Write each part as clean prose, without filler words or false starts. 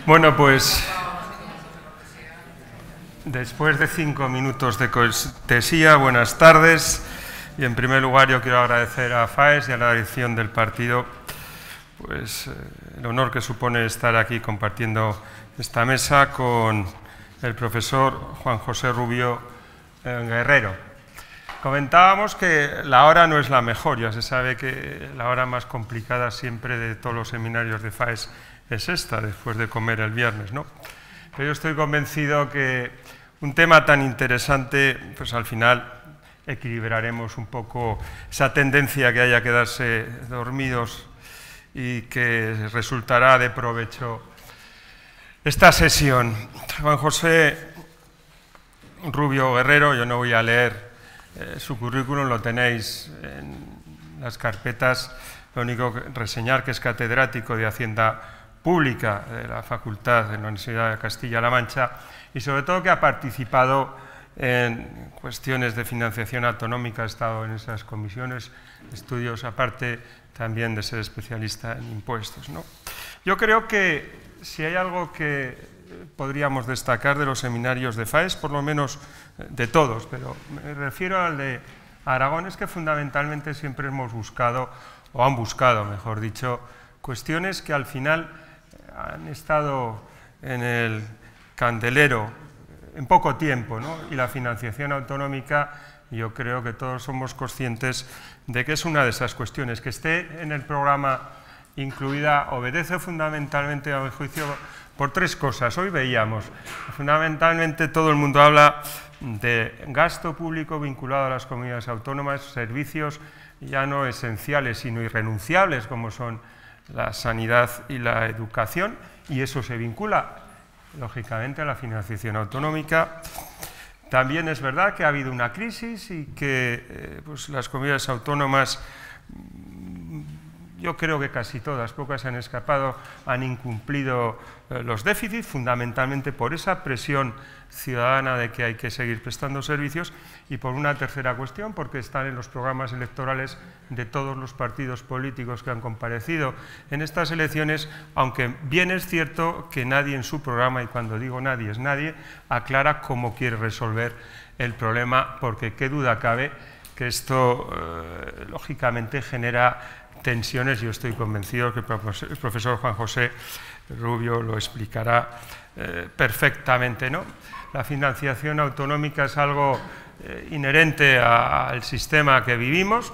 Bueno, pues después de 5 minutos de cortesía, buenas tardes. Y en primer lugar yo quiero agradecer a FAES y a la dirección del partido pues, el honor que supone estar aquí compartiendo esta mesa con el profesor Juan José Rubio Guerrero. Comentábamos que la hora no es la mejor, ya se sabe que la hora más complicada siempre de todos los seminarios de FAES es esta, después de comer el viernes, ¿no? Pero yo estoy convencido que un tema tan interesante, pues al final equilibraremos un poco esa tendencia que haya a quedarse dormidos y que resultará de provecho esta sesión. Juan José Rubio Guerrero, yo no voy a leer su currículum, lo tenéis en las carpetas, lo único que reseñar que es catedrático de Hacienda Pública de la Facultad de la Universidad de Castilla-La Mancha y sobre todo que ha participado en cuestiones de financiación autonómica, ha estado en esas comisiones, estudios, aparte también de ser especialista en impuestos, ¿no? Yo creo que si hay algo que podríamos destacar de los seminarios de FAES, por lo menos de todos, pero me refiero al de Aragón, es que fundamentalmente siempre hemos buscado, o han buscado, mejor dicho, cuestiones que al final han estado en el candelero en poco tiempo, ¿no? Y la financiación autonómica, yo creo que todos somos conscientes de que es una de esas cuestiones. Que esté en el programa incluida obedece fundamentalmente, a mi juicio, por tres cosas. Hoy veíamos, fundamentalmente todo el mundo habla de gasto público vinculado a las comunidades autónomas, servicios ya no esenciales, sino irrenunciables, como son la sanidad y la educación, y eso se vincula, lógicamente, a la financiación autonómica. También es verdad que ha habido una crisis y que pues las comunidades autónomas, yo creo que casi todas, pocas han escapado, han incumplido los déficits, fundamentalmente por esa presión ciudadana de que hay que seguir prestando servicios y por una tercera cuestión, porque están en los programas electorales de todos los partidos políticos que han comparecido en estas elecciones, aunque bien es cierto que nadie en su programa, y cuando digo nadie es nadie, aclara cómo quiere resolver el problema, porque qué duda cabe que esto lógicamente genera tensiones. Yo estoy convencido que el profesor Juan José Rubio lo explicará perfectamente, ¿no? La financiación autonómica es algo inherente al sistema que vivimos.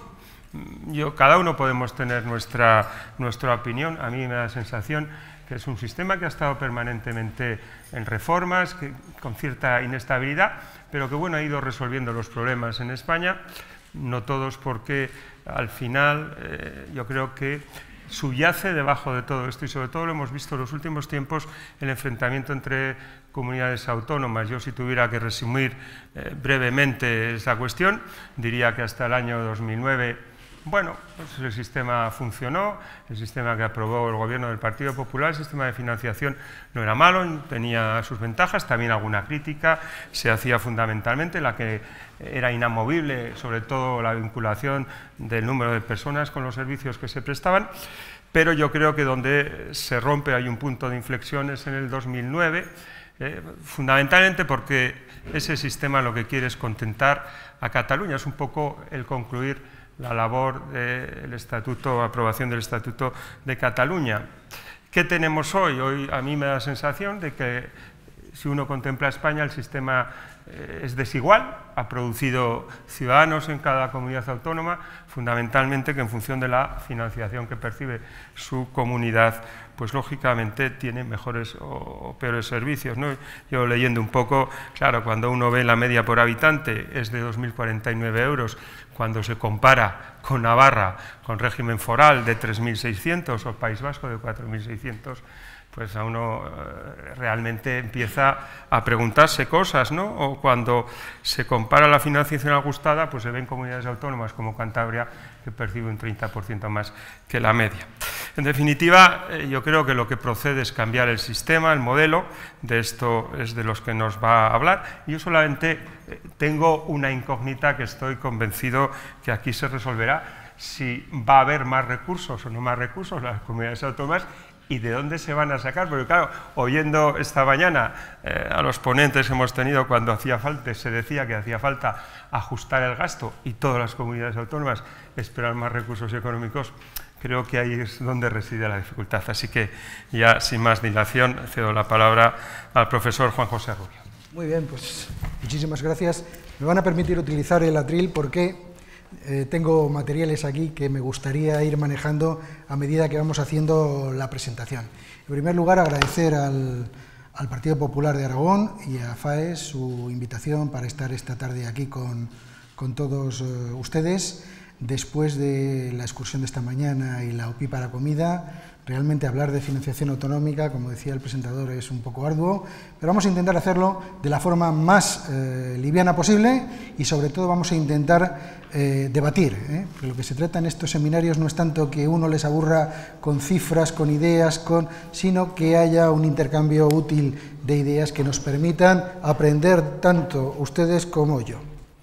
Cada uno podemos tener nuestra opinión. A mí me da la sensación que es un sistema que ha estado permanentemente en reformas, con cierta inestabilidad, pero que bueno, ha ido resolviendo los problemas en España, no todos, porque al final yo creo que subyace debajo de todo esto, y sobre todo lo hemos visto en los últimos tiempos, el enfrentamiento entre comunidades autónomas. Yo, si tuviera que resumir brevemente esa cuestión, diría que hasta el año 2009, bueno, pues el sistema funcionó, el sistema que aprobó el gobierno del Partido Popular, el sistema de financiación no era malo, tenía sus ventajas, también alguna crítica se hacía fundamentalmente, la que era inamovible, sobre todo la vinculación del número de personas con los servicios que se prestaban, pero yo creo que donde se rompe, hay un punto de inflexión, es en el 2009, fundamentalmente porque ese sistema lo que quiere es contentar a Cataluña, es un poco el concluir la labor del estatuto, aprobación del Estatuto de Cataluña. ¿Qué tenemos hoy? Hoy a mí me da la sensación de que si uno contempla España, el sistema es desigual, ha producido ciudadanos en cada comunidad autónoma, fundamentalmente que en función de la financiación que percibe su comunidad, pues lógicamente tiene mejores o peores servicios, ¿no? Yo leyendo un poco, claro, cuando uno ve la media por habitante es de 2.049 euros, cuando se compara con Navarra, con régimen foral de 3.600 o País Vasco de 4.600, pues a uno realmente empieza a preguntarse cosas, ¿no? O cuando se compara la financiación ajustada, pues se ven comunidades autónomas como Cantabria que percibe un 30% más que la media. En definitiva, yo creo que lo que procede es cambiar el sistema, el modelo, de esto es de los que nos va a hablar. Yo solamente tengo una incógnita que estoy convencido que aquí se resolverá, si va a haber más recursos o no más recursos en las comunidades autónomas ¿Y de dónde se van a sacar? Porque claro, oyendo esta mañana a los ponentes que hemos tenido cuando hacía falta, se decía que hacía falta ajustar el gasto y todas las comunidades autónomas esperan más recursos económicos, creo que ahí es donde reside la dificultad. Así que ya sin más dilación cedo la palabra al profesor Juan José Rubio. Muy bien, pues muchísimas gracias. Me van a permitir utilizar el atril porque tengo materiales aquí que me gustaría ir manejando a medida que vamos haciendo la presentación. En primer lugar, agradecer al Partido Popular de Aragón y a FAES su invitación para estar esta tarde aquí con todos ustedes. Después de la excursión de esta mañana y la OPI para comida, realmente hablar de financiación autonómica, como decía el presentador, es un poco arduo, pero vamos a intentar hacerlo de la forma más liviana posible y sobre todo vamos a intentar debatir, porque lo que se trata en estos seminarios no es tanto que uno les aburra con cifras, con ideas, sino que haya un intercambio útil de ideas que nos permitan aprender tanto ustedes como yo.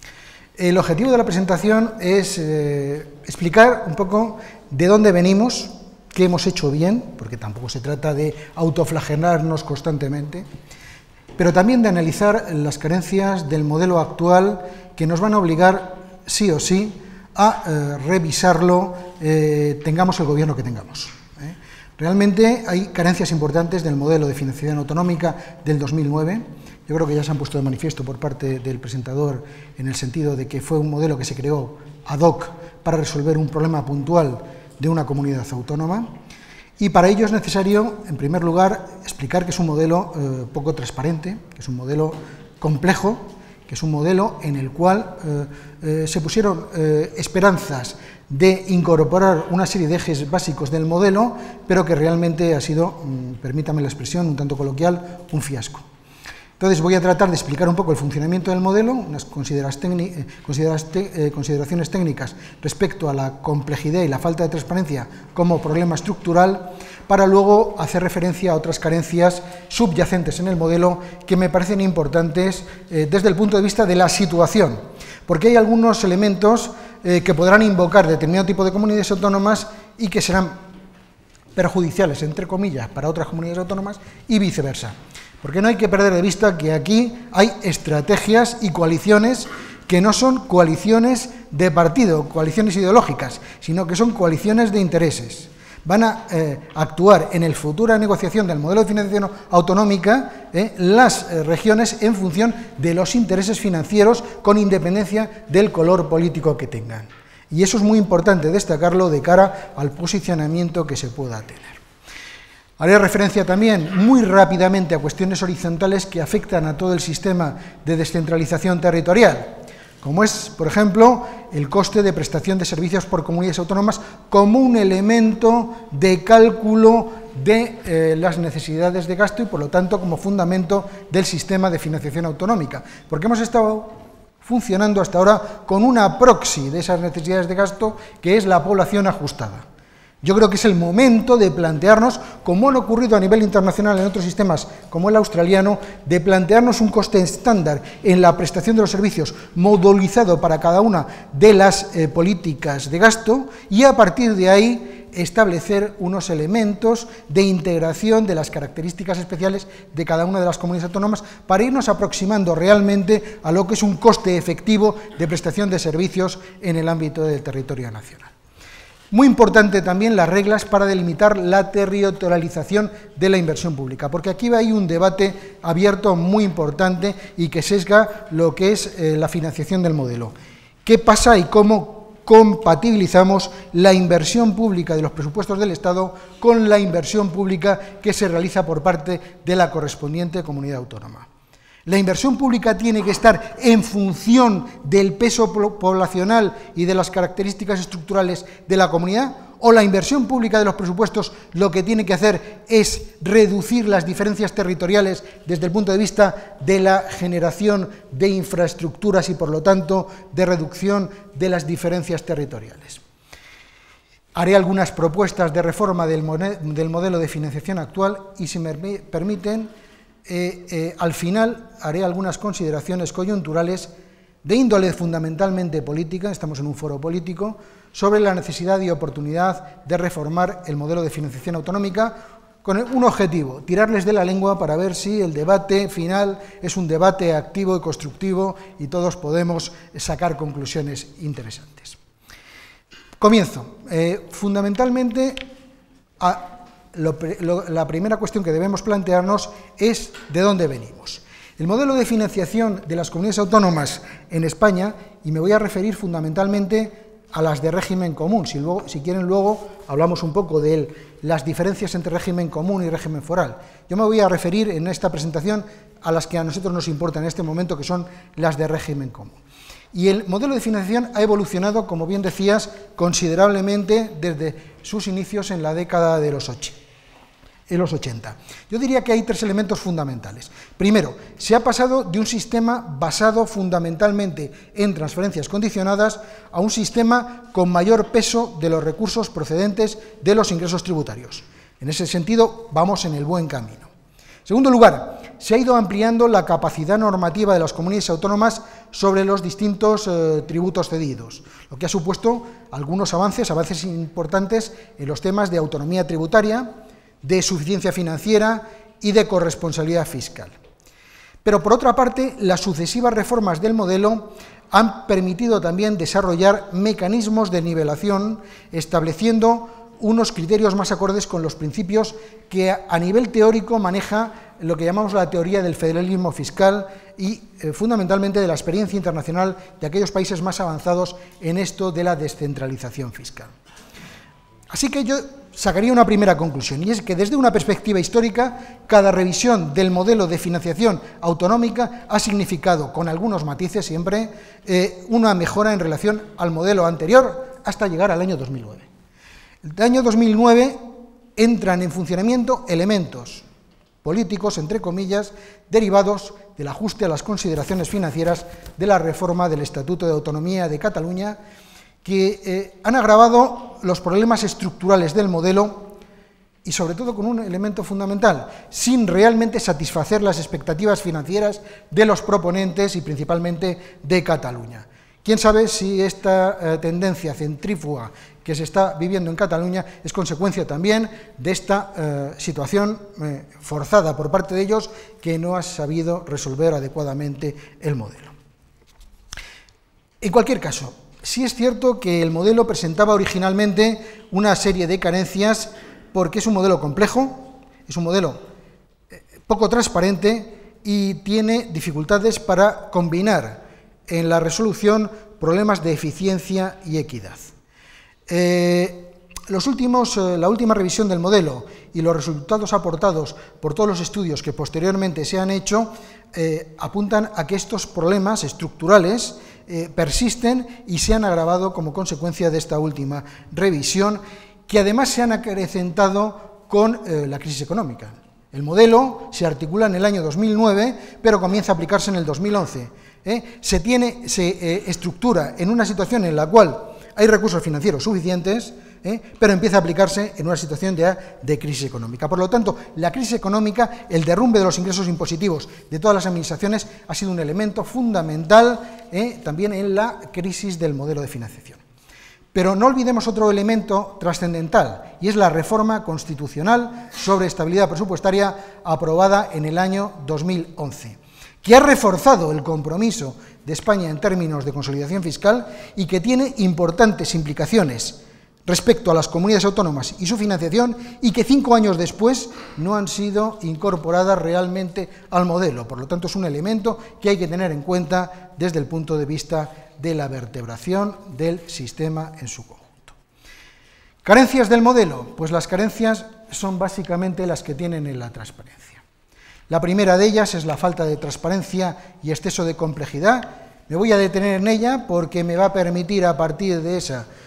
El objetivo de la presentación es explicar un poco de dónde venimos, qué hemos hecho bien, porque tampoco se trata de autoflagelarnos constantemente, pero también de analizar las carencias del modelo actual que nos van a obligar, sí o sí, a revisarlo, tengamos el gobierno que tengamos. Realmente hay carencias importantes del modelo de financiación autonómica del 2009, yo creo que ya se han puesto de manifiesto por parte del presentador en el sentido de que fue un modelo que se creó ad hoc para resolver un problema puntual de una comunidad autónoma y para ello es necesario, en primer lugar, explicar que es un modelo poco transparente, que es un modelo complejo, que es un modelo en el cual se pusieron esperanzas de incorporar una serie de ejes básicos del modelo, pero que realmente ha sido, permítame la expresión un tanto coloquial, un fiasco. Entonces voy a tratar de explicar un poco el funcionamiento del modelo, unas consideraciones técnicas respecto a la complejidad y la falta de transparencia como problema estructural, para luego hacer referencia a otras carencias subyacentes en el modelo que me parecen importantes desde el punto de vista de la situación, porque hay algunos elementos que podrán invocar determinado tipo de comunidades autónomas y que serán perjudiciales, entre comillas, para otras comunidades autónomas y viceversa. Porque no hay que perder de vista que aquí hay estrategias y coaliciones que no son coaliciones de partido, coaliciones ideológicas, sino que son coaliciones de intereses. Van a actuar en la futura negociación del modelo de financiación autonómica las regiones en función de los intereses financieros con independencia del color político que tengan. Y eso es muy importante destacarlo de cara al posicionamiento que se pueda tener. Haré referencia también muy rápidamente a cuestiones horizontales que afectan a todo el sistema de descentralización territorial, como es, por ejemplo, el coste de prestación de servicios por comunidades autónomas como un elemento de cálculo de las necesidades de gasto y, por lo tanto, como fundamento del sistema de financiación autonómica, porque hemos estado funcionando hasta ahora con una proxy de esas necesidades de gasto, que es la población ajustada. Yo creo que es el momento de plantearnos, como han ocurrido a nivel internacional en otros sistemas como el australiano, de plantearnos un coste estándar en la prestación de los servicios modulizado para cada una de las políticas de gasto y a partir de ahí establecer unos elementos de integración de las características especiales de cada una de las comunidades autónomas para irnos aproximando realmente a lo que es un coste efectivo de prestación de servicios en el ámbito del territorio nacional. Muy importante también las reglas para delimitar la territorialización de la inversión pública, porque aquí hay un debate abierto muy importante y que sesga lo que es la financiación del modelo. ¿Qué pasa y cómo compatibilizamos la inversión pública de los presupuestos del Estado con la inversión pública que se realiza por parte de la correspondiente comunidad autónoma? La inversión pública tiene que estar en función del peso poblacional y de las características estructurales de la comunidad, o la inversión pública de los presupuestos lo que tiene que hacer es reducir las diferencias territoriales desde el punto de vista de la generación de infraestructuras y, por lo tanto, de reducción de las diferencias territoriales. Haré algunas propuestas de reforma del modelo de financiación actual y, si me permiten, al final haré algunas consideraciones coyunturales de índole fundamentalmente política, estamos en un foro político, sobre la necesidad y oportunidad de reformar el modelo de financiación autonómica con un objetivo, tirarles de la lengua para ver si el debate final es un debate activo y constructivo y todos podemos sacar conclusiones interesantes. Comienzo. Fundamentalmente, la primera cuestión que debemos plantearnos es de dónde venimos. El modelo de financiación de las comunidades autónomas en España, y me voy a referir fundamentalmente a las de régimen común, si quieren luego hablamos un poco de las diferencias entre régimen común y régimen foral. Yo me voy a referir en esta presentación a las que a nosotros nos importan en este momento, que son las de régimen común. Y el modelo de financiación ha evolucionado, como bien decías, considerablemente desde sus inicios en la década de los 80. Yo diría que hay tres elementos fundamentales. Primero, se ha pasado de un sistema basado fundamentalmente en transferencias condicionadas a un sistema con mayor peso de los recursos procedentes de los ingresos tributarios. En ese sentido, vamos en el buen camino. En segundo lugar, se ha ido ampliando la capacidad normativa de las comunidades autónomas sobre los distintos tributos cedidos, lo que ha supuesto algunos avances importantes en los temas de autonomía tributaria, de suficiencia financiera y de corresponsabilidad fiscal. Pero, por otra parte, las sucesivas reformas del modelo han permitido también desarrollar mecanismos de nivelación, estableciendo unos criterios más acordes con los principios que a nivel teórico maneja lo que llamamos la teoría del federalismo fiscal y fundamentalmente de la experiencia internacional de aquellos países más avanzados en esto de la descentralización fiscal. Así que yo sacaría una primera conclusión, y es que desde una perspectiva histórica, cada revisión del modelo de financiación autonómica ha significado, con algunos matices siempre, una mejora en relación al modelo anterior hasta llegar al año 2009. El año 2009 entran en funcionamiento elementos políticos, entre comillas, derivados del ajuste a las consideraciones financieras de la reforma del Estatuto de Autonomía de Cataluña, que han agravado los problemas estructurales del modelo y sobre todo con un elemento fundamental, sin realmente satisfacer las expectativas financieras de los proponentes y principalmente de Cataluña. ¿Quién sabe si esta tendencia centrífuga que se está viviendo en Cataluña es consecuencia también de esta situación forzada por parte de ellos que no ha sabido resolver adecuadamente el modelo? En cualquier caso, sí es cierto que el modelo presentaba originalmente una serie de carencias porque es un modelo complejo, es un modelo poco transparente y tiene dificultades para combinar en la resolución problemas de eficiencia y equidad. La última revisión del modelo y los resultados aportados por todos los estudios que posteriormente se han hecho apuntan a que estos problemas estructurales persisten y se han agravado como consecuencia de esta última revisión, que además se han acrecentado con la crisis económica. El modelo se articula en el año 2009, pero comienza a aplicarse en el 2011. Se estructura en una situación en la cual hay recursos financieros suficientes, pero empieza a aplicarse en una situación de crisis económica. Por lo tanto, la crisis económica, el derrumbe de los ingresos impositivos de todas las administraciones ha sido un elemento fundamental también en la crisis del modelo de financiación. Pero no olvidemos otro elemento trascendental, y es la reforma constitucional sobre estabilidad presupuestaria aprobada en el año 2011, que ha reforzado el compromiso de España en términos de consolidación fiscal y que tiene importantes implicaciones respecto a las comunidades autónomas y su financiación, y que 5 años después no han sido incorporadas realmente al modelo. Por lo tanto, es un elemento que hay que tener en cuenta desde el punto de vista de la vertebración del sistema en su conjunto. ¿Carencias del modelo? Pues las carencias son básicamente las que tienen en la transparencia. La primera de ellas es la falta de transparencia y exceso de complejidad. Me voy a detener en ella porque me va a permitir, a partir de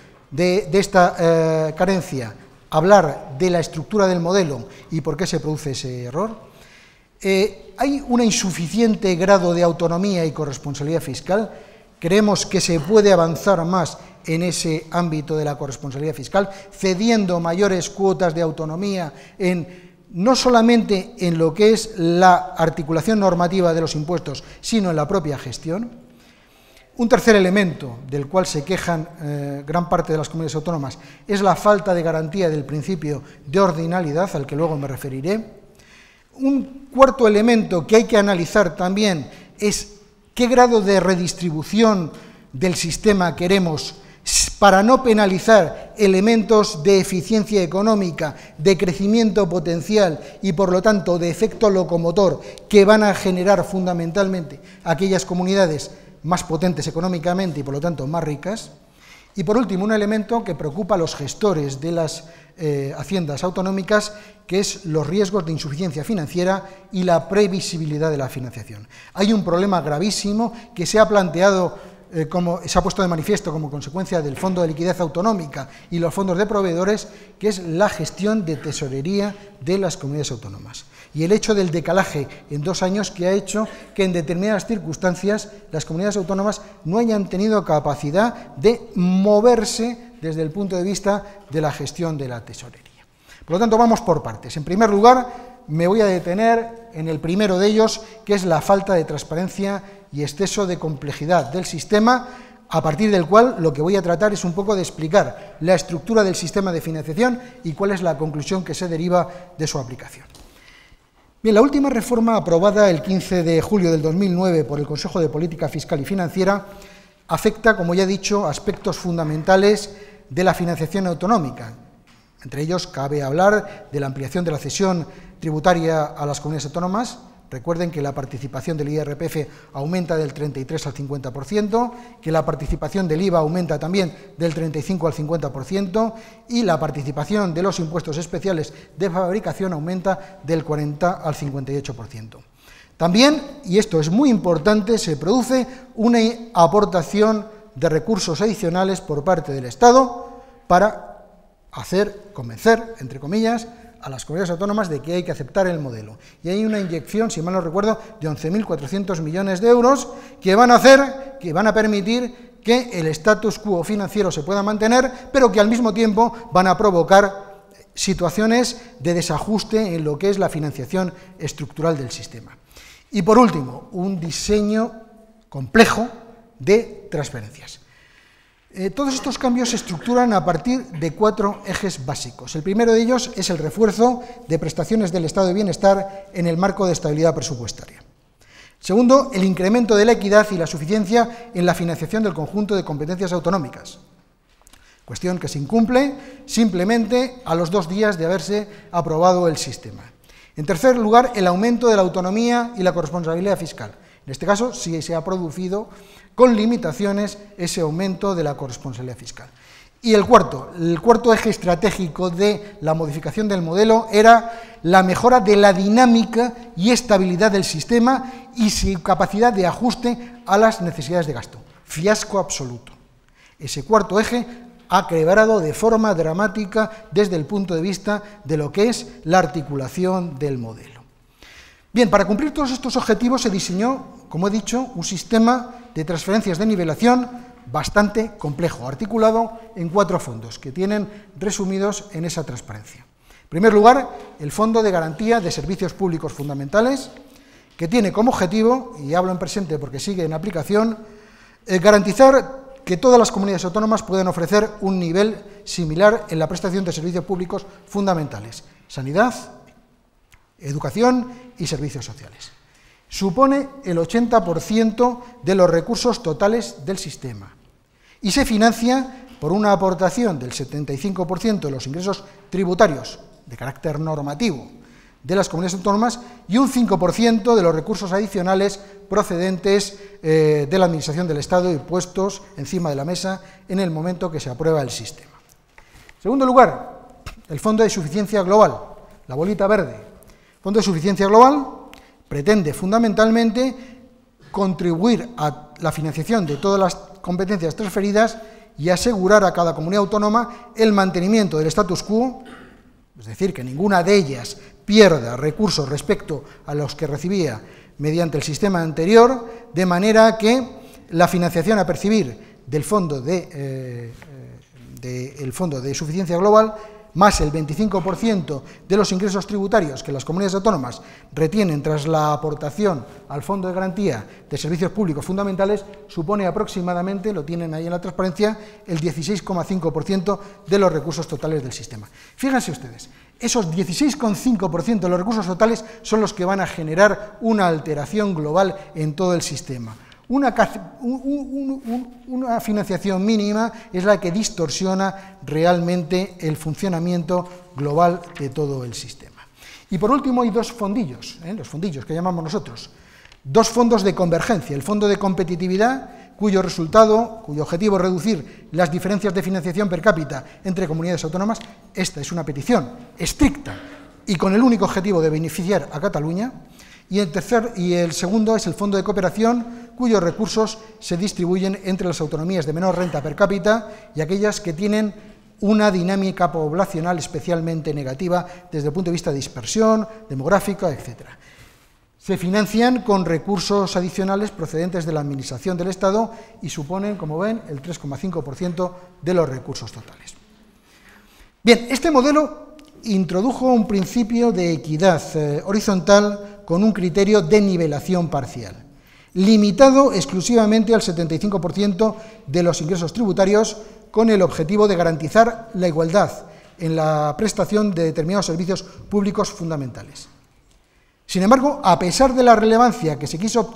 esta carencia, hablar de la estructura del modelo y por qué se produce ese error. Hay un insuficiente grado de autonomía y corresponsabilidad fiscal. Creemos que se puede avanzar más en ese ámbito de la corresponsabilidad fiscal, cediendo mayores cuotas de autonomía no solamente en lo que es la articulación normativa de los impuestos, sino en la propia gestión. Un tercer elemento del cual se quejan gran parte de las comunidades autónomas es la falta de garantía del principio de ordinalidad, al que luego me referiré. Un cuarto elemento que hay que analizar también es qué grado de redistribución del sistema queremos para no penalizar elementos de eficiencia económica, de crecimiento potencial y, por lo tanto, de efecto locomotor que van a generar fundamentalmente aquellas comunidades más potentes económicamente y, por lo tanto, más ricas. Y, por último, un elemento que preocupa a los gestores de las haciendas autonómicas, que es los riesgos de insuficiencia financiera y la previsibilidad de la financiación. Hay un problema gravísimo que se ha planteado, se ha puesto de manifiesto como consecuencia del Fondo de Liquidez Autonómica y los fondos de proveedores, que es la gestión de tesorería de las comunidades autónomas. Y el hecho del decalaje en 2 años que ha hecho que en determinadas circunstancias las comunidades autónomas no hayan tenido capacidad de moverse desde el punto de vista de la gestión de la tesorería. Por lo tanto, vamos por partes. En primer lugar, me voy a detener en el primero de ellos, que es la falta de transparencia y exceso de complejidad del sistema, a partir del cual lo que voy a tratar es un poco de explicar la estructura del sistema de financiación y cuál es la conclusión que se deriva de su aplicación. Bien, la última reforma aprobada el 15 de julio del 2009 por el Consejo de Política Fiscal y Financiera afecta, como ya he dicho, aspectos fundamentales de la financiación autonómica. Entre ellos cabe hablar de la ampliación de la cesión tributaria a las comunidades autónomas. Recuerden que la participación del IRPF aumenta del 33 al 50%, que la participación del IVA aumenta también del 35 al 50% y la participación de los impuestos especiales de fabricación aumenta del 40 al 58%. También, y esto es muy importante, se produce una aportación de recursos adicionales por parte del Estado para convencer, entre comillas, a las comunidades autónomas de que hay que aceptar el modelo. Y hay una inyección, si mal no recuerdo, de 11.400 millones de euros que van a permitir que el status quo financiero se pueda mantener, pero que al mismo tiempo van a provocar situaciones de desajuste en lo que es la financiación estructural del sistema. Y por último, un diseño complejo de transferencias. Todos estos cambios se estructuran a partir de 4 ejes básicos. El primero de ellos es el refuerzo de prestaciones del estado de bienestar en el marco de estabilidad presupuestaria. Segundo, el incremento de la equidad y la suficiencia en la financiación del conjunto de competencias autonómicas, cuestión que se incumple simplemente a los 2 días de haberse aprobado el sistema. En tercer lugar, el aumento de la autonomía y la corresponsabilidad fiscal. En este caso, sí se ha producido con limitaciones ese aumento de la corresponsabilidad fiscal. Y el cuarto eje estratégico de la modificación del modelo era la mejora de la dinámica y estabilidad del sistema y su capacidad de ajuste a las necesidades de gasto. Fiasco absoluto. Ese cuarto eje ha quebrado de forma dramática desde el punto de vista de lo que es la articulación del modelo. Bien, para cumplir todos estos objetivos se diseñó, como he dicho, un sistema de transferencias de nivelación bastante complejo, articulado en 4 fondos que tienen resumidos en esa transparencia. En primer lugar, el Fondo de Garantía de Servicios Públicos Fundamentales, que tiene como objetivo, y hablo en presente porque sigue en aplicación, garantizar que todas las comunidades autónomas puedan ofrecer un nivel similar en la prestación de servicios públicos fundamentales: sanidad, educación y servicios sociales. Supone el 80% de los recursos totales del sistema y se financia por una aportación del 75% de los ingresos tributarios de carácter normativo de las comunidades autónomas y un 5% de los recursos adicionales procedentes de la Administración del Estado y puestos encima de la mesa en el momento que se aprueba el sistema. En segundo lugar, el Fondo de Suficiencia Global, la bolita verde. El Fondo de Suficiencia Global pretende fundamentalmente contribuir a la financiación de todas las competencias transferidas y asegurar a cada comunidad autónoma el mantenimiento del status quo, es decir, que ninguna de ellas pierda recursos respecto a los que recibía mediante el sistema anterior, de manera que la financiación a percibir del Fondo de Suficiencia Global más el 25% de los ingresos tributarios que las comunidades autónomas retienen tras la aportación al Fondo de Garantía de Servicios Públicos Fundamentales, supone aproximadamente, lo tienen ahí en la transparencia, el 16,5% de los recursos totales del sistema. Fíjense ustedes, esos 16,5% de los recursos totales son los que van a generar una alteración global en todo el sistema. Una financiación mínima es la que distorsiona realmente el funcionamiento global de todo el sistema. Y por último hay dos fondillos, los fondillos que llamamos nosotros, dos fondos de convergencia, el fondo de competitividad, cuyo objetivo es reducir las diferencias de financiación per cápita entre comunidades autónomas. Esta es una petición estricta y con el único objetivo de beneficiar a Cataluña. Y el segundo es el fondo de cooperación, cuyos recursos se distribuyen entre las autonomías de menor renta per cápita y aquellas que tienen una dinámica poblacional especialmente negativa desde el punto de vista de dispersión, demográfica, etc. Se financian con recursos adicionales procedentes de la Administración del Estado y suponen, como ven, el 3,5% de los recursos totales. Bien, este modelo introdujo un principio de equidad horizontal con un criterio de nivelación parcial, limitado exclusivamente al 75% de los ingresos tributarios, con el objetivo de garantizar la igualdad en la prestación de determinados servicios públicos fundamentales. Sin embargo, a pesar de la relevancia que se quiso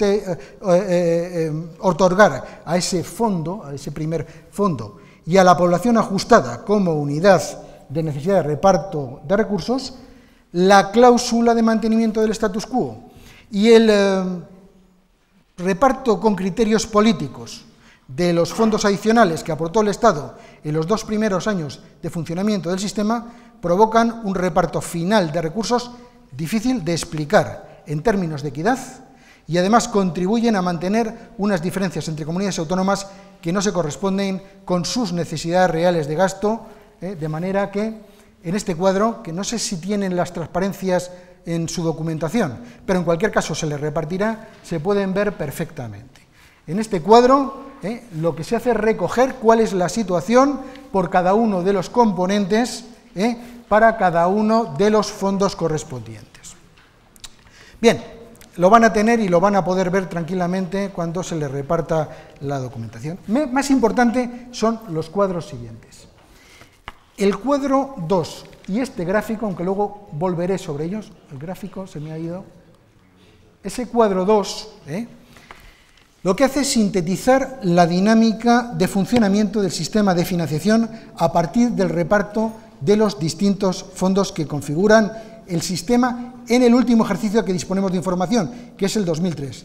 otorgar a ese fondo, a ese primer fondo, y a la población ajustada como unidad de necesidad de reparto de recursos, la cláusula de mantenimiento del status quo y el reparto con criterios políticos de los fondos adicionales que aportó el Estado en los 2 primeros años de funcionamiento del sistema provocan un reparto final de recursos difícil de explicar en términos de equidad y además contribuyen a mantener unas diferencias entre comunidades autónomas que no se corresponden con sus necesidades reales de gasto, de manera que en este cuadro, que no sé si tienen las transparencias en su documentación, pero en cualquier caso se les repartirá, se pueden ver perfectamente. En este cuadro lo que se hace es recoger cuál es la situación por cada uno de los componentes para cada uno de los fondos correspondientes. Bien, lo van a tener y lo van a poder ver tranquilamente cuando se les reparta la documentación. Más importante son los cuadros siguientes. El cuadro 2 y este gráfico, aunque luego volveré sobre ellos, el gráfico se me ha ido, ese cuadro 2, lo que hace es sintetizar la dinámica de funcionamiento del sistema de financiación a partir del reparto de los distintos fondos que configuran el sistema en el último ejercicio que disponemos de información, que es el 2013.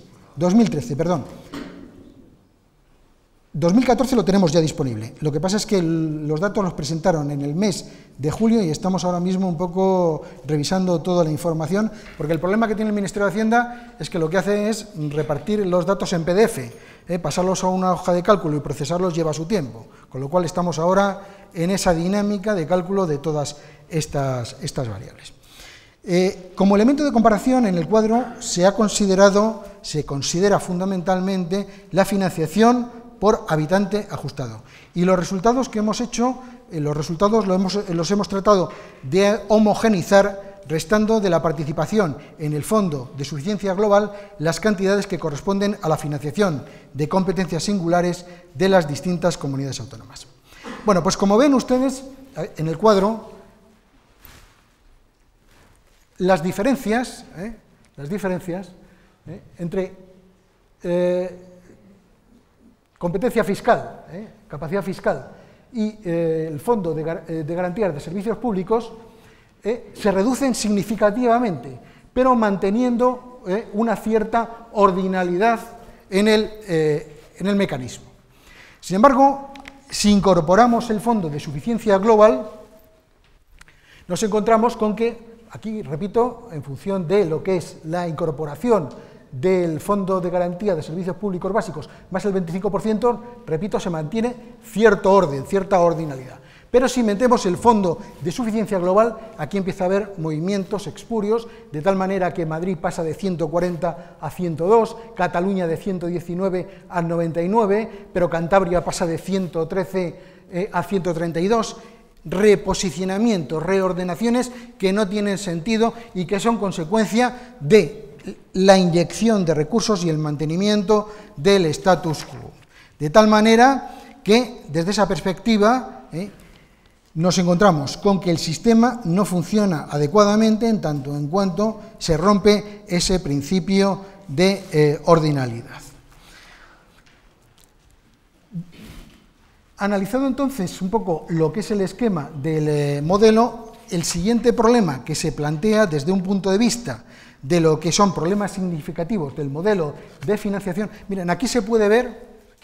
2014 lo tenemos ya disponible. Lo que pasa es que los datos los presentaron en el mes de julio y estamos ahora mismo un poco revisando toda la información, porque el problema que tiene el Ministerio de Hacienda es que lo que hace es repartir los datos en PDF, pasarlos a una hoja de cálculo y procesarlos lleva su tiempo, con lo cual estamos ahora en esa dinámica de cálculo de todas estas variables. Como elemento de comparación, en el cuadro se considera fundamentalmente la financiación por habitante ajustado. Y los resultados que hemos hecho, los hemos tratado de homogeneizar, restando de la participación en el Fondo de Suficiencia Global las cantidades que corresponden a la financiación de competencias singulares de las distintas comunidades autónomas. Bueno, pues como ven ustedes en el cuadro, las diferencias entre competencia fiscal, capacidad fiscal y el Fondo de Garantías de Servicios Públicos se reducen significativamente, pero manteniendo una cierta ordinalidad en el mecanismo. Sin embargo, si incorporamos el Fondo de Suficiencia Global, nos encontramos con que, aquí repito, en función de lo que es la incorporación del Fondo de Garantía de Servicios Públicos Básicos más el 25%, repito, se mantiene cierto orden, cierta ordinalidad. Pero si metemos el Fondo de Suficiencia Global, aquí empieza a haber movimientos espurios, de tal manera que Madrid pasa de 140 a 102, Cataluña de 119 a 99, pero Cantabria pasa de 113 a 132, reposicionamientos, reordenaciones que no tienen sentido y que son consecuencia de la inyección de recursos y el mantenimiento del status quo. De tal manera que, desde esa perspectiva, nos encontramos con que el sistema no funciona adecuadamente en tanto en cuanto se rompe ese principio de ordinalidad. Analizado entonces un poco lo que es el esquema del modelo, el siguiente problema que se plantea desde un punto de vista de lo que son problemas significativos del modelo de financiación, miren, aquí se puede ver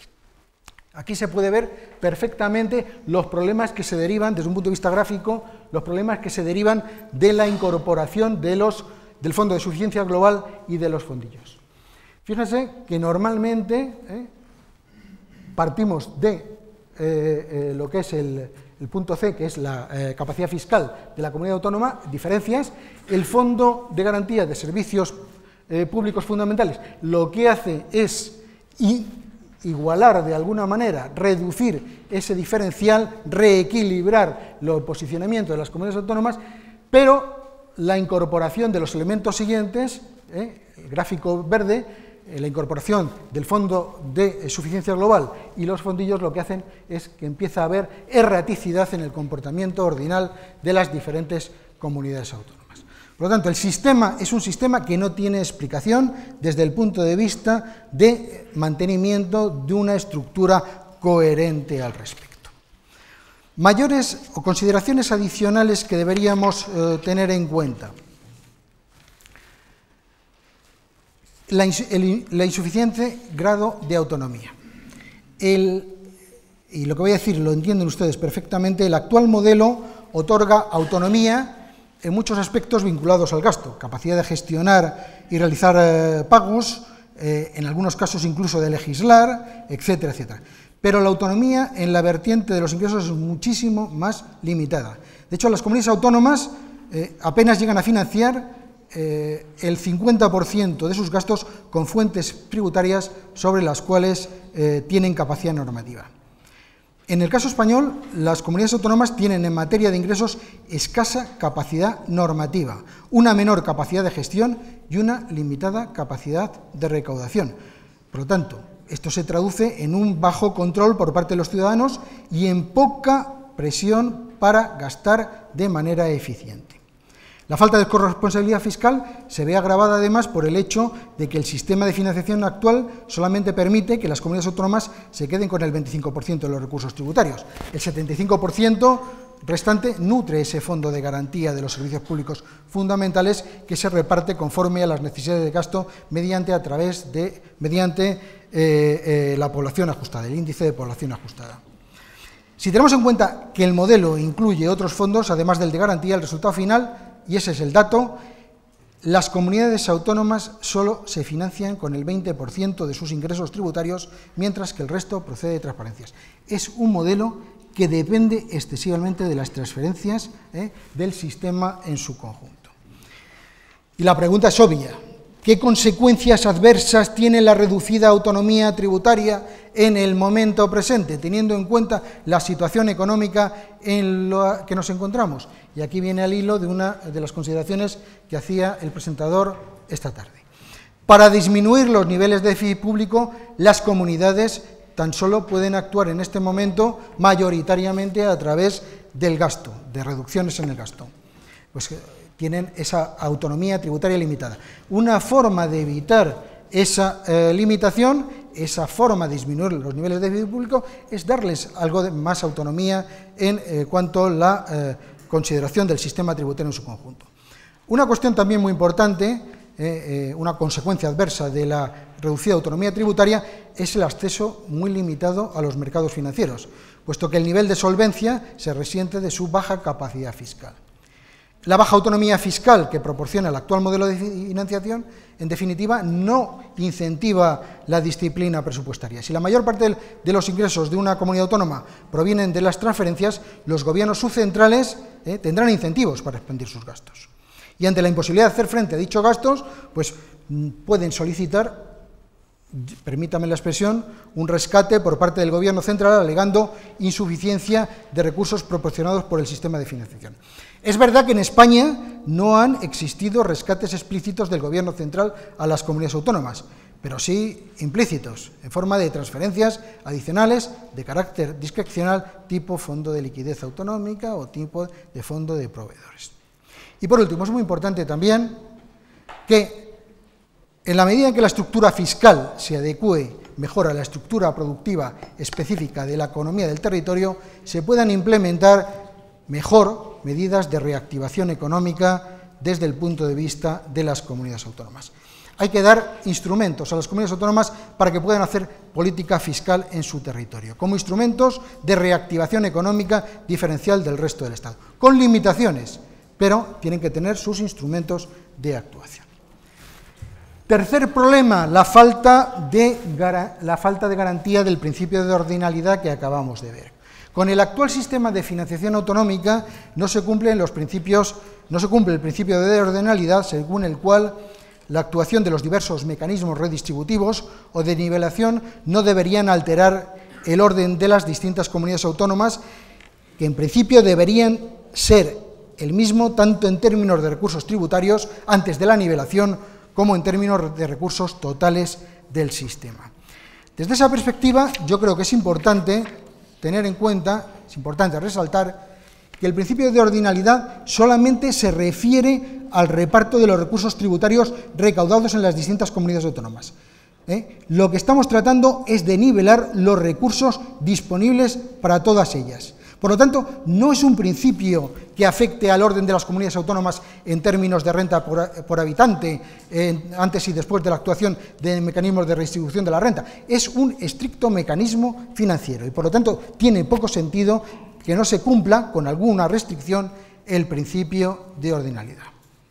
perfectamente los problemas que se derivan, desde un punto de vista gráfico, los problemas que se derivan de la incorporación del Fondo de Suficiencia Global y de los fondillos. Fíjense que normalmente partimos de lo que es el punto C, que es la capacidad fiscal de la comunidad autónoma, diferencias. El Fondo de Garantía de Servicios Públicos Fundamentales lo que hace es igualar de alguna manera, reducir ese diferencial, reequilibrar el posicionamiento de las comunidades autónomas, pero la incorporación de los elementos siguientes, el gráfico verde, la incorporación del Fondo de Suficiencia Global y los fondillos, lo que hacen es que empieza a haber erraticidad en el comportamiento ordinal de las diferentes comunidades autónomas. Por lo tanto, el sistema es un sistema que no tiene explicación desde el punto de vista de mantenimiento de una estructura coherente al respecto. Mayores o consideraciones adicionales que deberíamos tener en cuenta. La insuficiente grado de autonomía. Y lo que voy a decir lo entienden ustedes perfectamente, el actual modelo otorga autonomía en muchos aspectos vinculados al gasto, capacidad de gestionar y realizar pagos, en algunos casos incluso de legislar, etcétera, etcétera. Pero la autonomía en la vertiente de los ingresos es muchísimo más limitada. De hecho, las comunidades autónomas apenas llegan a financiar el 50% de sus gastos con fuentes tributarias sobre las cuales tienen capacidad normativa. En el caso español, las comunidades autónomas tienen en materia de ingresos escasa capacidad normativa, una menor capacidad de gestión y una limitada capacidad de recaudación. Por lo tanto, esto se traduce en un bajo control por parte de los ciudadanos y en poca presión para gastar de manera eficiente. La falta de corresponsabilidad fiscal se ve agravada además por el hecho de que el sistema de financiación actual solamente permite que las comunidades autónomas se queden con el 25% de los recursos tributarios. El 75% restante nutre ese fondo de garantía de los servicios públicos fundamentales que se reparte conforme a las necesidades de gasto mediante la población ajustada, el índice de población ajustada. Si tenemos en cuenta que el modelo incluye otros fondos, además del de garantía, el resultado final, y ese es el dato, las comunidades autónomas solo se financian con el 20% de sus ingresos tributarios, mientras que el resto procede de transparencias. Es un modelo que depende excesivamente de las transferencias del sistema en su conjunto. Y la pregunta es obvia. ¿Qué consecuencias adversas tiene la reducida autonomía tributaria en el momento presente, teniendo en cuenta la situación económica en la que nos encontramos? Y aquí viene al hilo de una de las consideraciones que hacía el presentador esta tarde. Para disminuir los niveles de déficit público, las comunidades tan solo pueden actuar en este momento mayoritariamente a través del gasto, de reducciones en el gasto. Pues tienen esa autonomía tributaria limitada. Una forma de evitar esa limitación, esa forma de disminuir los niveles de déficit público, es darles algo de más autonomía en cuanto a la consideración del sistema tributario en su conjunto. Una cuestión también muy importante, una consecuencia adversa de la reducida autonomía tributaria, es el acceso muy limitado a los mercados financieros, puesto que el nivel de solvencia se resiente de su baja capacidad fiscal. La baja autonomía fiscal que proporciona el actual modelo de financiación, en definitiva, no incentiva la disciplina presupuestaria. Si la mayor parte de los ingresos de una comunidad autónoma provienen de las transferencias, los gobiernos subcentrales tendrán incentivos para expandir sus gastos. Y ante la imposibilidad de hacer frente a dichos gastos, pues pueden solicitar permítame la expresión, un rescate por parte del Gobierno central alegando insuficiencia de recursos proporcionados por el sistema de financiación. Es verdad que en España no han existido rescates explícitos del Gobierno central a las comunidades autónomas, pero sí implícitos, en forma de transferencias adicionales de carácter discrecional, tipo fondo de liquidez autonómica o tipo de fondo de proveedores. Y por último, es muy importante también que en la medida en que la estructura fiscal se adecue mejor a la estructura productiva específica de la economía del territorio, se puedan implementar mejor medidas de reactivación económica desde el punto de vista de las comunidades autónomas. Hay que dar instrumentos a las comunidades autónomas para que puedan hacer política fiscal en su territorio, como instrumentos de reactivación económica diferencial del resto del Estado, con limitaciones, pero tienen que tener sus instrumentos de actuación. Tercer problema, la falta de garantía del principio de ordinalidad que acabamos de ver. Con el actual sistema de financiación autonómica no se cumple el principio de ordinalidad, según el cual la actuación de los diversos mecanismos redistributivos o de nivelación no deberían alterar el orden de las distintas comunidades autónomas, que en principio deberían ser el mismo tanto en términos de recursos tributarios antes de la nivelación como en términos de recursos totales del sistema. Desde esa perspectiva, yo creo que es importante tener en cuenta, es importante resaltar, que el principio de ordinalidad solamente se refiere al reparto de los recursos tributarios recaudados en las distintas comunidades autónomas. Lo que estamos tratando es de nivelar los recursos disponibles para todas ellas. Por lo tanto, no es un principio que afecte al orden de las comunidades autónomas en términos de renta por habitante, antes y después de la actuación de mecanismos de redistribución de la renta. Es un estricto mecanismo financiero y, por lo tanto, tiene poco sentido que no se cumpla, con alguna restricción, el principio de ordinalidad.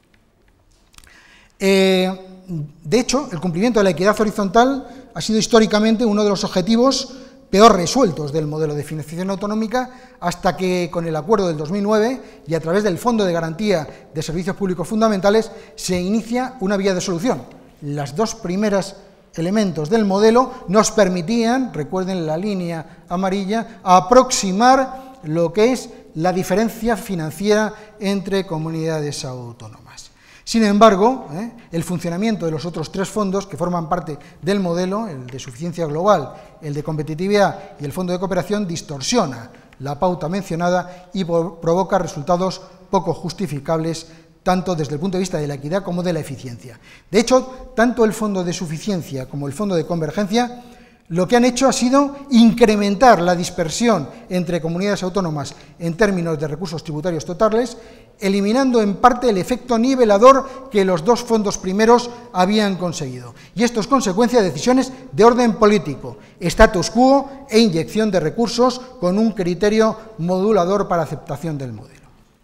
De hecho, el cumplimiento de la equidad horizontal ha sido históricamente uno de los objetivos peor resueltos del modelo de financiación autonómica, hasta que con el acuerdo del 2009 y a través del Fondo de Garantía de Servicios Públicos Fundamentales se inicia una vía de solución. Las dos primeros elementos del modelo nos permitían, recuerden la línea amarilla, aproximar lo que es la diferencia financiera entre comunidades autónomas. Sin embargo, el funcionamiento de los otros tres fondos que forman parte del modelo, el de suficiencia global, el de competitividad y el fondo de cooperación, distorsiona la pauta mencionada y provoca resultados poco justificables tanto desde el punto de vista de la equidad como de la eficiencia. De hecho, tanto el fondo de suficiencia como el fondo de convergencia lo que han hecho ha sido incrementar la dispersión entre comunidades autónomas en términos de recursos tributarios totales, eliminando en parte el efecto nivelador que los dos fondos primeros habían conseguido. Y esto es consecuencia de decisiones de orden político, status quo e inyección de recursos con un criterio modulador para aceptación del modelo.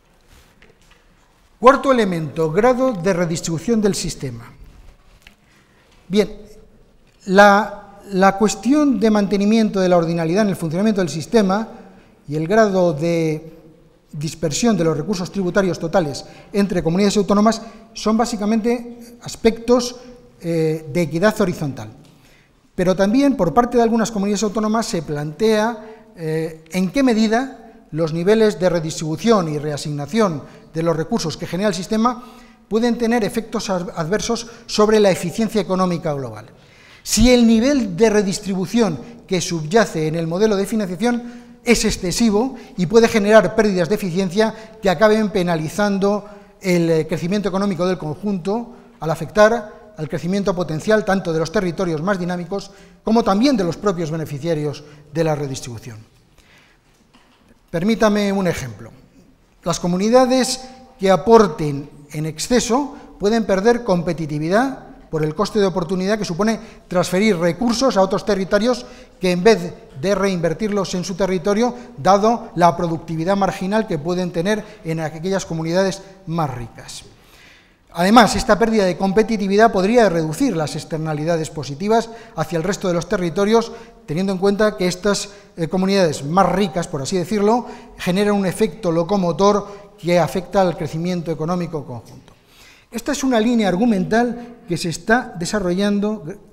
Cuarto elemento, grado de redistribución del sistema. Bien, la cuestión de mantenimiento de la ordinalidad en el funcionamiento del sistema y el grado de dispersión de los recursos tributarios totales entre comunidades autónomas son básicamente aspectos de equidad horizontal. Pero también por parte de algunas comunidades autónomas se plantea en qué medida los niveles de redistribución y reasignación de los recursos que genera el sistema pueden tener efectos adversos sobre la eficiencia económica global. Si el nivel de redistribución que subyace en el modelo de financiación es excesivo y puede generar pérdidas de eficiencia que acaben penalizando el crecimiento económico del conjunto al afectar al crecimiento potencial tanto de los territorios más dinámicos como también de los propios beneficiarios de la redistribución. Permítame un ejemplo. Las comunidades que aporten en exceso pueden perder competitividad por el coste de oportunidad que supone transferir recursos a otros territorios que en vez de reinvertirlos en su territorio, dado la productividad marginal que pueden tener en aquellas comunidades más ricas. Además, esta pérdida de competitividad podría reducir las externalidades positivas hacia el resto de los territorios, teniendo en cuenta que estas comunidades más ricas, por así decirlo, generan un efecto locomotor que afecta al crecimiento económico conjunto. Esta es una línea argumental que se está desarrollando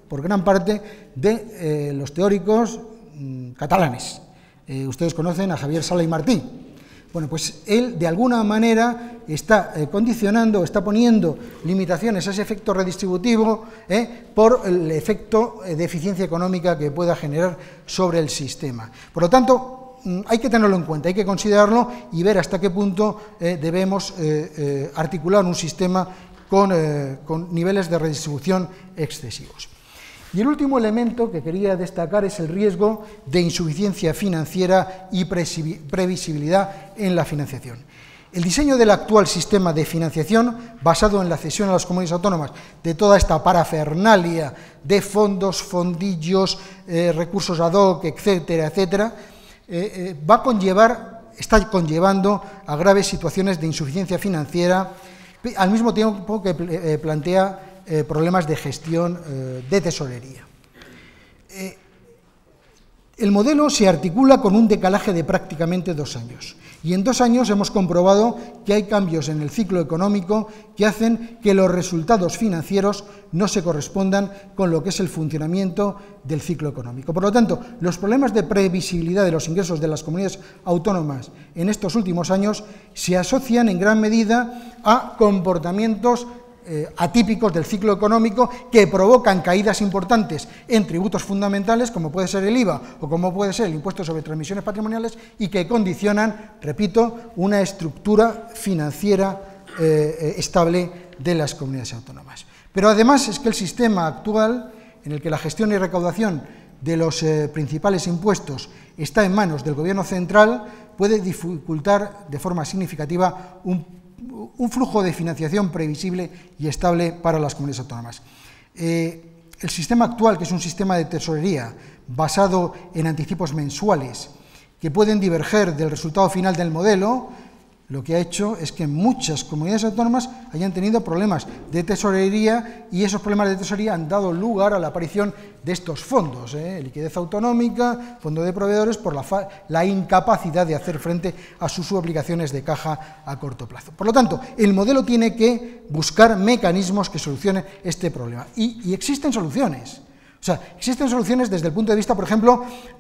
por gran parte de los teóricos catalanes. Ustedes conocen a Javier Sala y Martí. Bueno, pues él de alguna manera está condicionando, está poniendo limitaciones a ese efecto redistributivo por el efecto de eficiencia económica que pueda generar sobre el sistema. Por lo tanto, hay que tenerlo en cuenta, hay que considerarlo y ver hasta qué punto debemos articular un sistema con niveles de redistribución excesivos. Y el último elemento que quería destacar es el riesgo de insuficiencia financiera y previsibilidad en la financiación. El diseño del actual sistema de financiación, basado en la cesión a las comunidades autónomas de toda esta parafernalia de fondos, fondillos, recursos ad hoc, etcétera, etcétera, está conllevando a graves situaciones de insuficiencia financiera, al mismo tiempo que plantea problemas de gestión de tesorería. El modelo se articula con un decalaje de prácticamente 2 años. Y en 2 años hemos comprobado que hay cambios en el ciclo económico que hacen que los resultados financieros no se correspondan con lo que es el funcionamiento del ciclo económico. Por lo tanto, los problemas de previsibilidad de los ingresos de las comunidades autónomas en estos últimos años se asocian en gran medida a comportamientos atípicos del ciclo económico que provocan caídas importantes en tributos fundamentales, como puede ser el IVA o como puede ser el impuesto sobre transmisiones patrimoniales, y que condicionan, repito, una estructura financiera estable de las comunidades autónomas. Pero además es que el sistema actual, en el que la gestión y recaudación de los principales impuestos está en manos del Gobierno central, puede dificultar de forma significativa un flujo de financiación previsible y estable para las comunidades autónomas. El sistema actual, que es un sistema de tesorería basado en anticipos mensuales que pueden diverger del resultado final del modelo, lo que ha hecho es que muchas comunidades autónomas hayan tenido problemas de tesorería, y esos problemas de tesorería han dado lugar a la aparición de estos fondos, liquidez autonómica, fondo de proveedores, por la incapacidad de hacer frente a sus obligaciones de caja a corto plazo. Por lo tanto, el modelo tiene que buscar mecanismos que solucionen este problema. Y existen soluciones. O sea, existen soluciones desde el punto de vista, por ejemplo,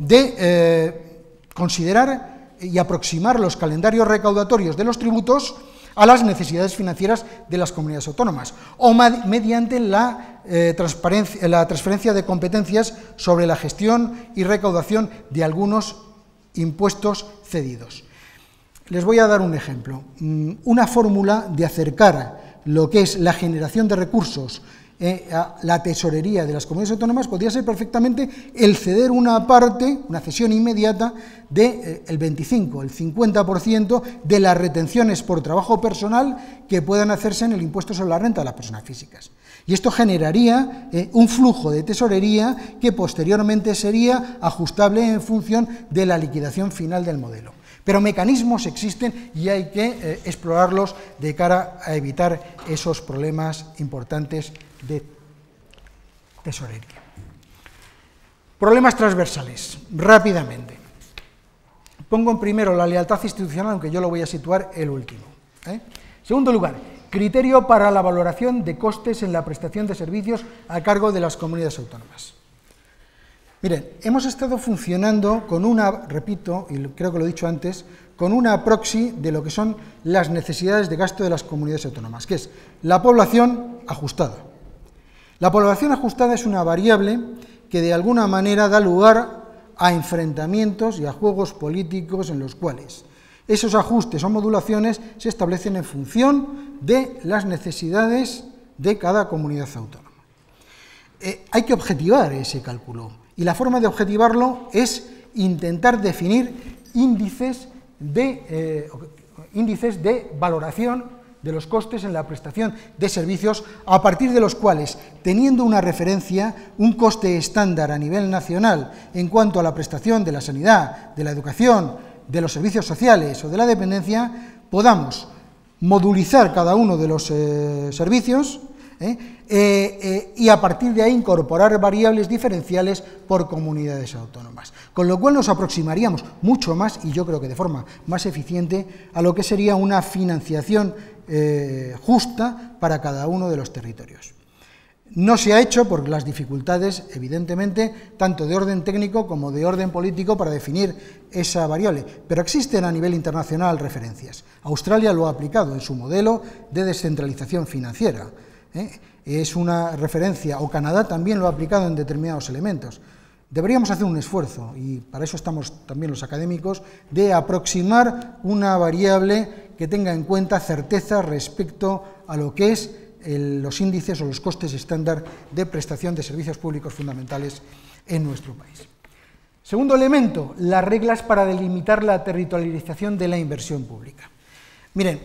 de considerar y aproximar los calendarios recaudatorios de los tributos a las necesidades financieras de las comunidades autónomas, o mediante la transferencia de competencias sobre la gestión y recaudación de algunos impuestos cedidos. Les voy a dar un ejemplo. Una fórmula de acercar lo que es la generación de recursos a la tesorería de las comunidades autónomas podría ser perfectamente el ceder una parte, una cesión inmediata del 25, el 50% de las retenciones por trabajo personal que puedan hacerse en el impuesto sobre la renta de las personas físicas. Y esto generaría un flujo de tesorería que posteriormente sería ajustable en función de la liquidación final del modelo. Pero mecanismos existen y hay que explorarlos de cara a evitar esos problemas importantes de tesorería. Problemas transversales, rápidamente. Pongo en primero la lealtad institucional, aunque yo lo voy a situar el último. Segundo lugar, criterio para la valoración de costes en la prestación de servicios a cargo de las comunidades autónomas. Miren, hemos estado funcionando con una, repito, y creo que lo he dicho antes, con una proxy de lo que son las necesidades de gasto de las comunidades autónomas, que es la población ajustada. La población ajustada es una variable que de alguna manera da lugar a enfrentamientos y a juegos políticos en los cuales esos ajustes o modulaciones se establecen en función de las necesidades de cada comunidad autónoma. Hay que objetivar ese cálculo, y la forma de objetivarlo es intentar definir índices de valoración de los costes en la prestación de servicios, a partir de los cuales, teniendo una referencia, un coste estándar a nivel nacional en cuanto a la prestación de la sanidad, de la educación, de los servicios sociales o de la dependencia, podamos modulizar cada uno de los servicios y a partir de ahí incorporar variables diferenciales por comunidades autónomas. Con lo cual nos aproximaríamos mucho más, y yo creo que de forma más eficiente, a lo que sería una financiación justa para cada uno de los territorios. No se ha hecho por las dificultades, evidentemente, tanto de orden técnico como de orden político para definir esa variable, pero existen a nivel internacional referencias. Australia lo ha aplicado en su modelo de descentralización financiera, es una referencia, o Canadá también lo ha aplicado en determinados elementos. Deberíamos hacer un esfuerzo, y para eso estamos también los académicos, de aproximar una variable que tenga en cuenta certeza respecto a lo que es los índices o los costes estándar de prestación de servicios públicos fundamentales en nuestro país. Segundo elemento, las reglas para delimitar la territorialización de la inversión pública. Miren,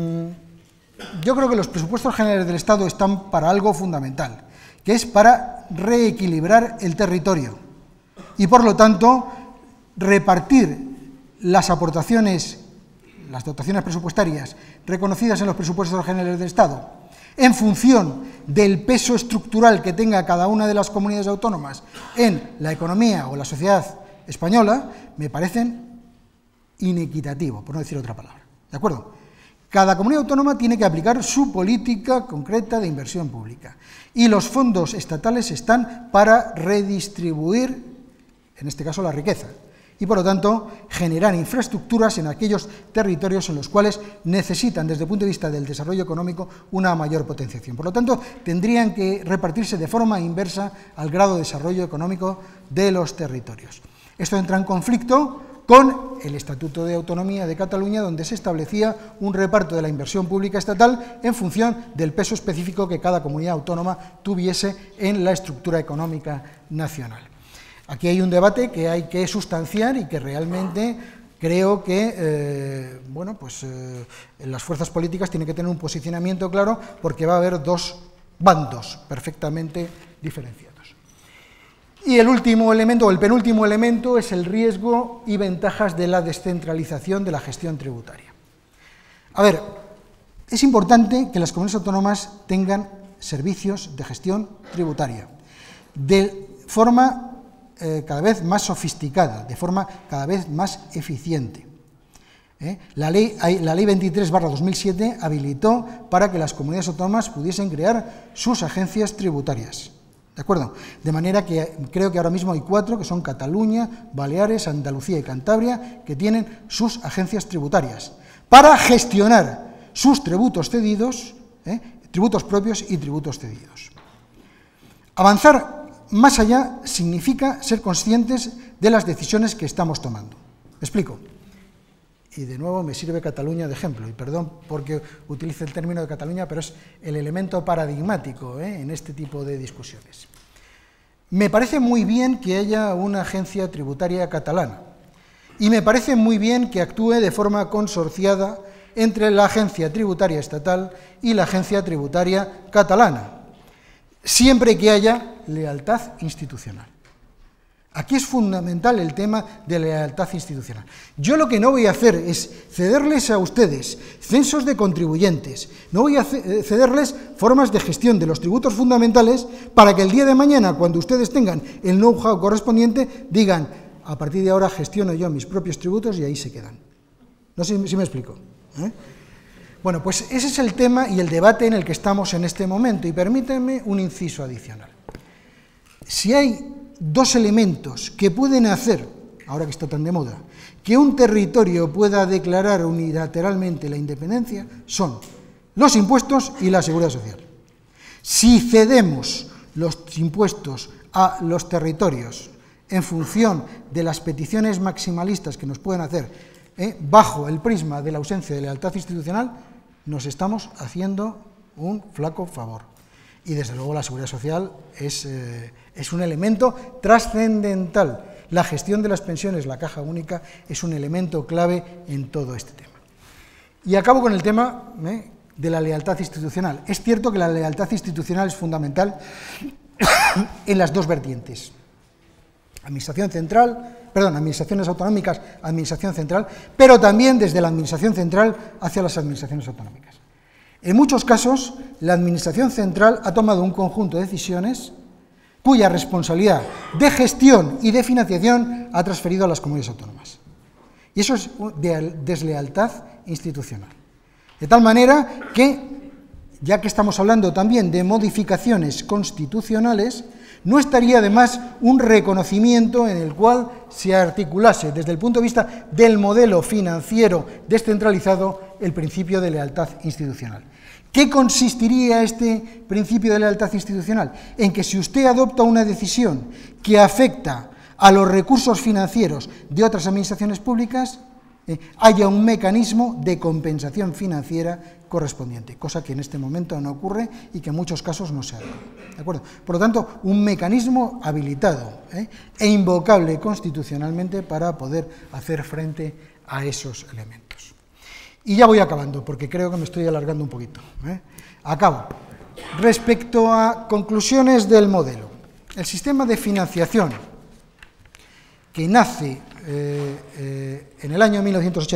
yo creo que los presupuestos generales del Estado están para algo fundamental, que es para reequilibrar el territorio y, por lo tanto, repartir las aportaciones, las dotaciones presupuestarias reconocidas en los presupuestos generales del Estado en función del peso estructural que tenga cada una de las comunidades autónomas en la economía o la sociedad española, me parecen inequitativo, por no decir otra palabra. ¿De acuerdo? Cada comunidad autónoma tiene que aplicar su política concreta de inversión pública y los fondos estatales están para redistribuir, en este caso, la riqueza y, por lo tanto, generar infraestructuras en aquellos territorios en los cuales necesitan, desde el punto de vista del desarrollo económico, una mayor potenciación. Por lo tanto, tendrían que repartirse de forma inversa al grado de desarrollo económico de los territorios. Esto entra en conflicto con el Estatuto de Autonomía de Cataluña, donde se establecía un reparto de la inversión pública estatal en función del peso específico que cada comunidad autónoma tuviese en la estructura económica nacional. Aquí hay un debate que hay que sustanciar y que realmente creo que las fuerzas políticas tienen que tener un posicionamiento claro, porque va a haber dos bandos perfectamente diferenciados. Y el último elemento, o el penúltimo elemento, es el riesgo y ventajas de la descentralización de la gestión tributaria. A ver, es importante que las comunidades autónomas tengan servicios de gestión tributaria de forma cada vez más sofisticada, de forma cada vez más eficiente. La ley 23/2007 habilitó para que las comunidades autónomas pudiesen crear sus agencias tributarias. ¿De acuerdo? De manera que creo que ahora mismo hay 4, que son Cataluña, Baleares, Andalucía y Cantabria, que tienen sus agencias tributarias para gestionar sus tributos cedidos, tributos propios y tributos cedidos. Avanzar más allá significa ser conscientes de las decisiones que estamos tomando. ¿Me explico? Y de nuevo me sirve Cataluña de ejemplo, y perdón porque utilice el término de Cataluña, pero es el elemento paradigmático en este tipo de discusiones. Me parece muy bien que haya una agencia tributaria catalana, y me parece muy bien que actúe de forma consorciada entre la agencia tributaria estatal y la agencia tributaria catalana, siempre que haya lealtad institucional. Aquí es fundamental el tema de la lealtad institucional. Yo lo que no voy a hacer es cederles a ustedes censos de contribuyentes, no voy a cederles formas de gestión de los tributos fundamentales para que el día de mañana, cuando ustedes tengan el know-how correspondiente, digan, a partir de ahora gestiono yo mis propios tributos y ahí se quedan. No sé si me explico. Bueno, pues ese es el tema y el debate en el que estamos en este momento, y permítanme un inciso adicional. Si hay dos elementos que pueden hacer, ahora que está tan de moda, que un territorio pueda declarar unilateralmente la independencia, son los impuestos y la seguridad social. Si cedemos los impuestos a los territorios en función de las peticiones maximalistas que nos pueden hacer bajo el prisma de la ausencia de lealtad institucional, nos estamos haciendo un flaco favor. Y desde luego la seguridad social es un elemento trascendental. La gestión de las pensiones, la caja única, es un elemento clave en todo este tema. Y acabo con el tema de la lealtad institucional. Es cierto que la lealtad institucional es fundamental en las dos vertientes. Administraciones autonómicas, administración central, pero también desde la administración central hacia las administraciones autonómicas. En muchos casos, la administración central ha tomado un conjunto de decisiones cuya responsabilidad de gestión y de financiación ha transferido a las comunidades autónomas. Y eso es de deslealtad institucional. De tal manera que ya que estamos hablando también de modificaciones constitucionales, no estaría de más un reconocimiento en el cual se articulase desde el punto de vista del modelo financiero descentralizado el principio de lealtad institucional. ¿Qué consistiría este principio de lealtad institucional? En que si usted adopta una decisión que afecta a los recursos financieros de otras administraciones públicas, haya un mecanismo de compensación financiera correspondiente, cosa que en este momento no ocurre y que en muchos casos no se hace. ¿De acuerdo? Por lo tanto, un mecanismo habilitado e invocable constitucionalmente para poder hacer frente a esos elementos. Y ya voy acabando, porque creo que me estoy alargando un poquito. Acabo. Respecto a conclusiones del modelo, el sistema de financiación que nace en el año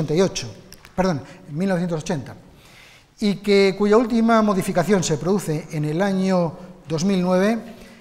1980, y cuya última modificación se produce en el año 2009,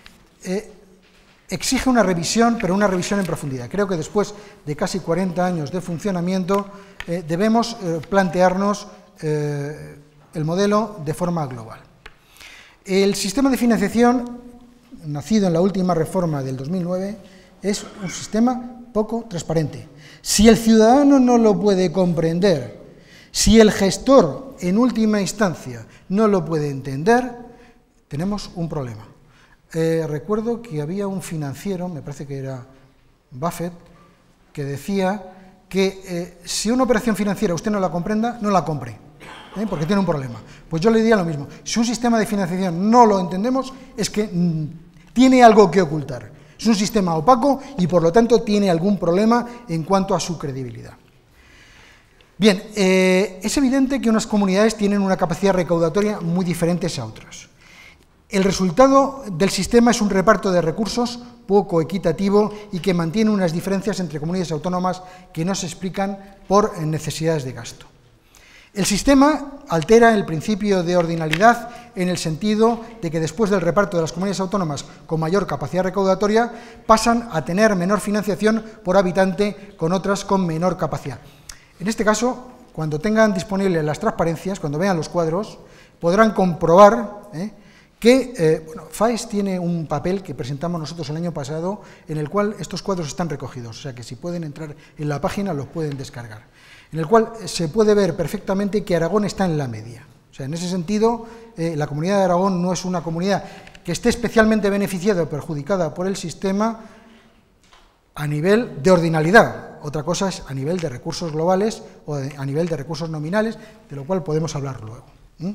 exige una revisión, pero una revisión en profundidad. Creo que después de casi 40 años de funcionamiento debemos plantearnos el modelo de forma global. El sistema de financiación, nacido en la última reforma del 2009, es un sistema poco transparente. Si el ciudadano no lo puede comprender, si el gestor en última instancia no lo puede entender, tenemos un problema. Recuerdo que había un financiero, me parece que era Buffett, que decía que si una operación financiera usted no la comprenda, no la compre, porque tiene un problema. Pues yo le diría lo mismo. Si un sistema de financiación no lo entendemos, es que tiene algo que ocultar. Es un sistema opaco y, por lo tanto, tiene algún problema en cuanto a su credibilidad. Bien, es evidente que unas comunidades tienen una capacidad recaudatoria muy diferentes a otras. El resultado del sistema es un reparto de recursos poco equitativo y que mantiene unas diferencias entre comunidades autónomas que no se explican por necesidades de gasto. El sistema altera el principio de ordinalidad en el sentido de que después del reparto de las comunidades autónomas con mayor capacidad recaudatoria pasan a tener menor financiación por habitante con otras con menor capacidad. En este caso, cuando tengan disponibles las transparencias, cuando vean los cuadros, podrán comprobar que FAES tiene un papel que presentamos nosotros el año pasado en el cual estos cuadros están recogidos, o sea que si pueden entrar en la página los pueden descargar, en el cual se puede ver perfectamente que Aragón está en la media. O sea, en ese sentido, la comunidad de Aragón no es una comunidad que esté especialmente beneficiada o perjudicada por el sistema a nivel de ordinalidad. Otra cosa es a nivel de recursos globales o a nivel de recursos nominales, de lo cual podemos hablar luego.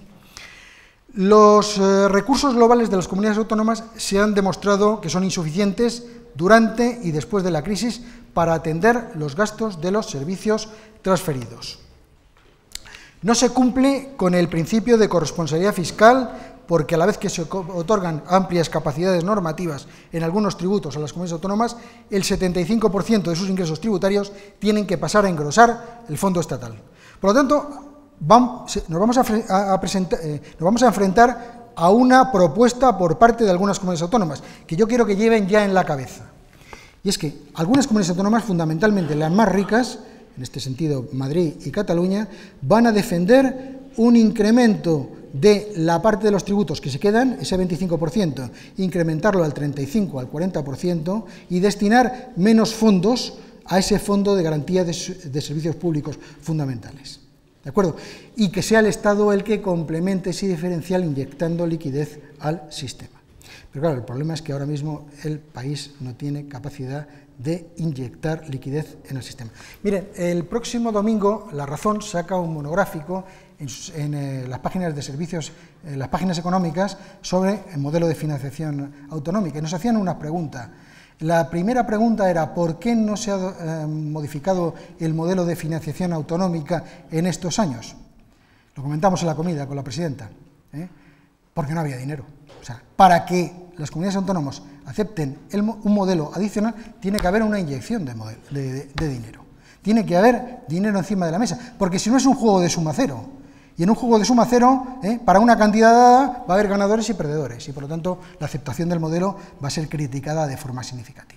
Los recursos globales de las comunidades autónomas se han demostrado que son insuficientes durante y después de la crisis para atender los gastos de los servicios transferidos. No se cumple con el principio de corresponsabilidad fiscal porque a la vez que se otorgan amplias capacidades normativas en algunos tributos a las comunidades autónomas, el 75% de sus ingresos tributarios tienen que pasar a engrosar el fondo estatal. Por lo tanto, nos vamos a enfrentar a una propuesta por parte de algunas comunidades autónomas, que yo quiero que lleven ya en la cabeza. Y es que algunas comunidades autónomas, fundamentalmente las más ricas, en este sentido Madrid y Cataluña, van a defender un incremento de la parte de los tributos que se quedan, ese 25%, incrementarlo al 35%, al 40% y destinar menos fondos a ese fondo de garantía de servicios públicos fundamentales. ¿De acuerdo? Y que sea el Estado el que complemente ese diferencial inyectando liquidez al sistema. Pero claro, el problema es que ahora mismo el país no tiene capacidad de inyectar liquidez en el sistema. Miren, el próximo domingo La Razón saca un monográfico en las páginas de servicios, en las páginas económicas, sobre el modelo de financiación autonómica. Y nos hacían una pregunta. La primera pregunta era ¿por qué no se ha modificado el modelo de financiación autonómica en estos años? Lo comentamos en la comida con la presidenta. Porque no había dinero. O sea, para que las comunidades autónomas acepten un modelo adicional, tiene que haber una inyección de dinero. Tiene que haber dinero encima de la mesa, porque si no es un juego de suma cero. Y en un juego de suma cero, para una cantidad dada, va a haber ganadores y perdedores, y por lo tanto la aceptación del modelo va a ser criticada de forma significativa. Por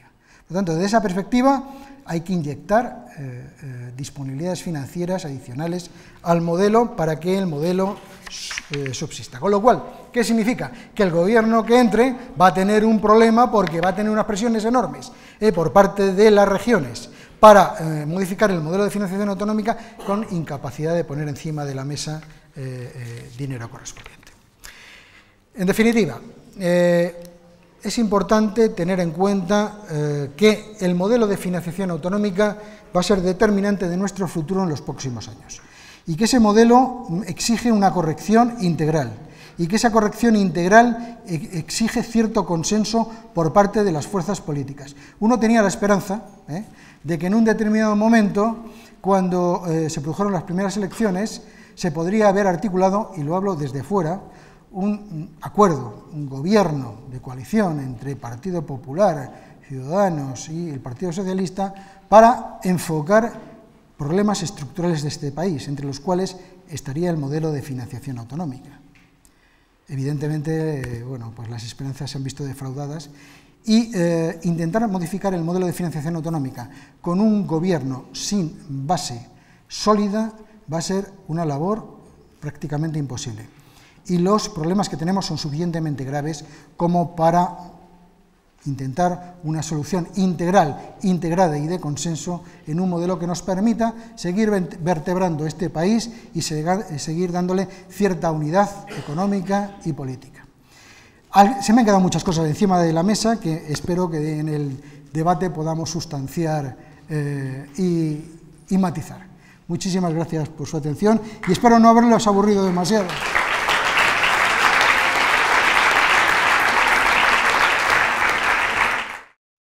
Por lo tanto, desde esa perspectiva hay que inyectar disponibilidades financieras adicionales al modelo para que el modelo subsista. Con lo cual, ¿qué significa? Que el gobierno que entre va a tener un problema porque va a tener unas presiones enormes por parte de las regiones para modificar el modelo de financiación autonómica con incapacidad de poner encima de la mesa dinero correspondiente. En definitiva, es importante tener en cuenta que el modelo de financiación autonómica va a ser determinante de nuestro futuro en los próximos años y que ese modelo exige una corrección integral y que esa corrección integral exige cierto consenso por parte de las fuerzas políticas. Uno tenía la esperanza de que en un determinado momento, cuando se produjeron las primeras elecciones, se podría haber articulado, y lo hablo desde fuera, un acuerdo, un gobierno de coalición entre Partido Popular, Ciudadanos y el Partido Socialista para enfocar problemas estructurales de este país, entre los cuales estaría el modelo de financiación autonómica. Evidentemente, bueno, pues las esperanzas se han visto defraudadas y intentar modificar el modelo de financiación autonómica con un gobierno sin base sólida va a ser una labor prácticamente imposible. Y los problemas que tenemos son suficientemente graves como para intentar una solución integral, integrada y de consenso en un modelo que nos permita seguir vertebrando este país y seguir dándole cierta unidad económica y política. Se me han quedado muchas cosas encima de la mesa que espero que en el debate podamos sustanciar y matizar. Muchísimas gracias por su atención y espero no haberlos aburrido demasiado.